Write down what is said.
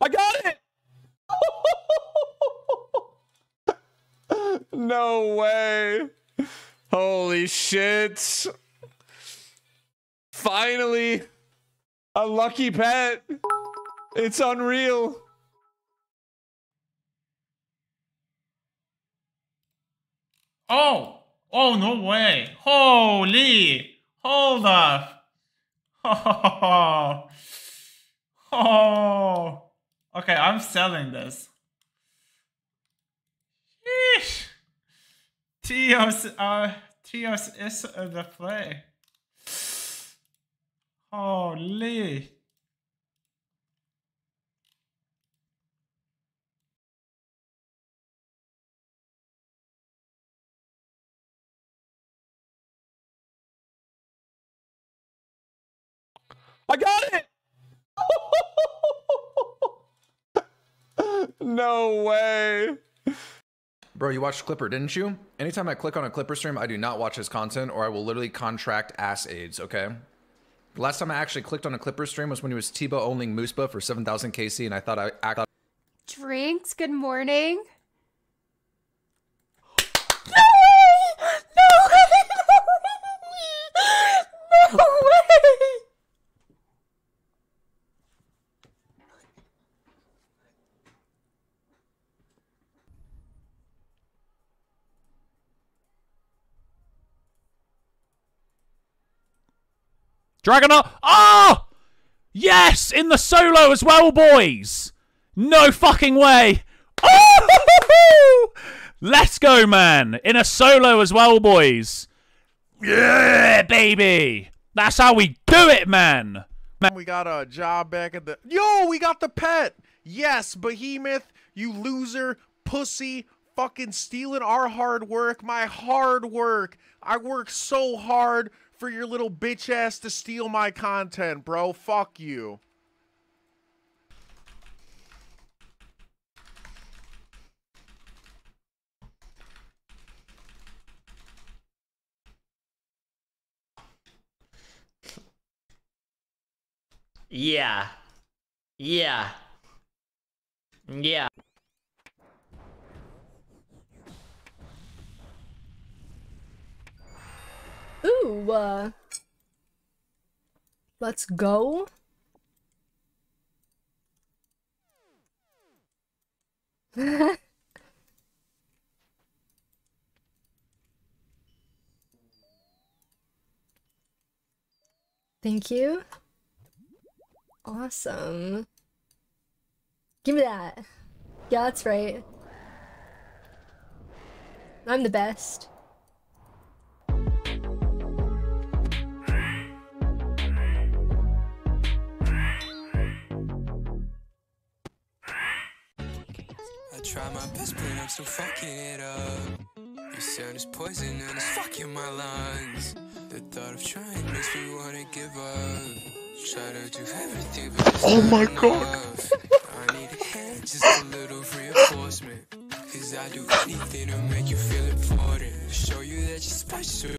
I got it! No way. Holy shit. Finally. A lucky pet. It's unreal. Oh! Oh, no way. Holy! Hold up. Oh. Oh. Okay, I'm selling this. Yeesh. Tios is the play. Holy. I got it! No way. Bro, you watched Clipper, didn't you? Anytime I click on a Clipper stream, I do not watch his content or I will literally contract ass AIDS, okay? The last time I actually clicked on a Clipper stream was when he was Tebow owning Mooseba for 7,000 KC and I thought I acted. Drinks, good morning. No way! Dragonite. Oh! Yes! In the solo as well, boys! No fucking way! Oh! Let's go, man! In a solo as well, boys! Yeah, baby! That's how we do it, man! We got a job back at the... Yo, we got the pet! Yes, Behemoth, you loser, pussy, fucking stealing our hard work, my hard work. I work so hard for your little bitch ass to steal my content, bro. Fuck you. Yeah. Yeah. Yeah. Ooh, let's go. Thank you. Awesome. Give me that. Yeah, that's right. I'm the best. I try my best, but I'm still fucking it up. Your sound is poison and it's fucking my lungs. The thought of trying makes me wanna give up. Try to do everything, but it's oh my not god. enough. I need a hand, just a little reinforcement. Cause I do anything to make you feel important. Show you that you're special.